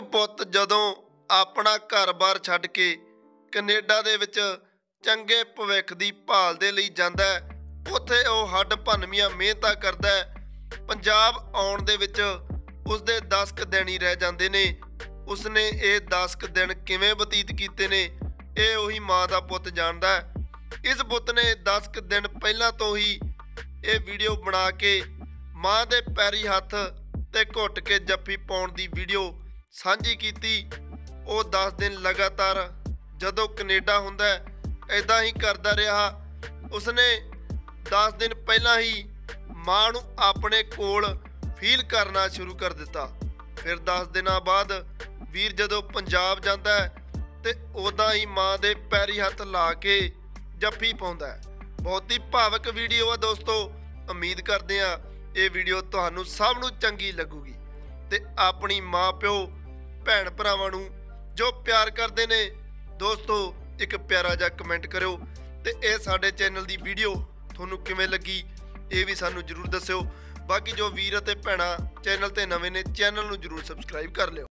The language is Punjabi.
ਪੁੱਤ ਜਦੋਂ ਆਪਣਾ ਘਰ-ਬਾਰ ਛੱਡ ਕੇ ਕੈਨੇਡਾ ਦੇ ਵਿੱਚ ਚੰਗੇ ਭਵਿੱਖ ਦੀ ਭਾਲ ਦੇ ਲਈ ਜਾਂਦਾ ਹੈ, ਉੱਥੇ ਉਹ ਹੱਡ ਭੰਨਵੀਆਂ ਮਿਹਨਤਾਂ ਕਰਦਾ ਹੈ। ਪੰਜਾਬ ਆਉਣ ਦੇ ਵਿੱਚ ਉਸਦੇ 10 ਕੁ ਦਿਨ ਹੀ ਰਹਿ ਜਾਂਦੇ ਨੇ। ਉਸਨੇ ਇਹ 10 ਕੁ ਦਿਨ ਕਿਵੇਂ ਬਤੀਤ ਕੀਤੇ ਨੇ, ਇਹ ਉਹੀ ਮਾਂ ਦਾ ਪੁੱਤ ਜਾਣਦਾ ਹੈ। ਇਸ ਪੁੱਤ ਨੇ 10 ਕੁ ਦਿਨ ਪਹਿਲਾਂ ਤੋਂ ਹੀ ਇਹ ਵੀਡੀਓ ਬਣਾ ਕੇ ਮਾਂ ਦੇ ਪੈਰੀ ਹੱਥ ਤੇ ਘੁੱਟ ਕੇ ਜੱਫੀ ਪਾਉਣ ਦੀ ਵੀਡੀਓ ਸਾਂਝੀ ਕੀਤੀ। ਉਹ 10 ਦਿਨ ਲਗਾਤਾਰ ਜਦੋਂ ਕੈਨੇਡਾ ਹੁੰਦਾ ਇਦਾਂ ਹੀ ਕਰਦਾ ਰਿਹਾ। ਉਸਨੇ 10 ਦਿਨ ਪਹਿਲਾਂ ਹੀ ਮਾਂ ਨੂੰ ਆਪਣੇ ਕੋਲ ਫੀਲ ਕਰਨਾ ਸ਼ੁਰੂ ਕਰ ਦਿੱਤਾ। ਫਿਰ 10 ਦਿਨਾਂ ਬਾਅਦ ਵੀਰ ਜਦੋਂ ਪੰਜਾਬ ਜਾਂਦਾ ਤੇ ਉਦਾਂ ਹੀ ਮਾਂ ਦੇ ਪੈਰੀ ਹੱਥ ਲਾ ਕੇ ਜੱਫੀ ਪਾਉਂਦਾ ਹੈ। ਬਹੁਤ ਹੀ ਭਾਵਕ ਵੀਡੀਓ ਆ ਦੋਸਤੋ। ਉਮੀਦ ਕਰਦੇ ਆ ਇਹ ਵੀਡੀਓ ਤੁਹਾਨੂੰ ਸਭ ਨੂੰ ਚੰਗੀ ਲੱਗੂਗੀ ਤੇ ਆਪਣੀ ਮਾਂ ਪਿਓ ਭੈਣ ਭਰਾਵਾਂ ਨੂੰ ਜੋ ਪਿਆਰ ਕਰਦੇ ਨੇ ਦੋਸਤੋ ਇੱਕ ਪਿਆਰਾ ਜਿਹਾ ਕਮੈਂਟ ਕਰਿਓ ਤੇ ਇਹ ਸਾਡੇ ਚੈਨਲ ਦੀ ਵੀਡੀਓ ਤੁਹਾਨੂੰ ਕਿਵੇਂ ਲੱਗੀ ਇਹ ਵੀ ਸਾਨੂੰ ਜ਼ਰੂਰ ਦੱਸਿਓ। ਬਾਕੀ ਜੋ ਵੀਰ ਅਤੇ ਭੈਣਾਂ ਚੈਨਲ ਤੇ ਨਵੇਂ ਨੇ ਚੈਨਲ ਨੂੰ ਜ਼ਰੂਰ ਸਬਸਕ੍ਰਾਈਬ ਕਰ ਲਿਓ।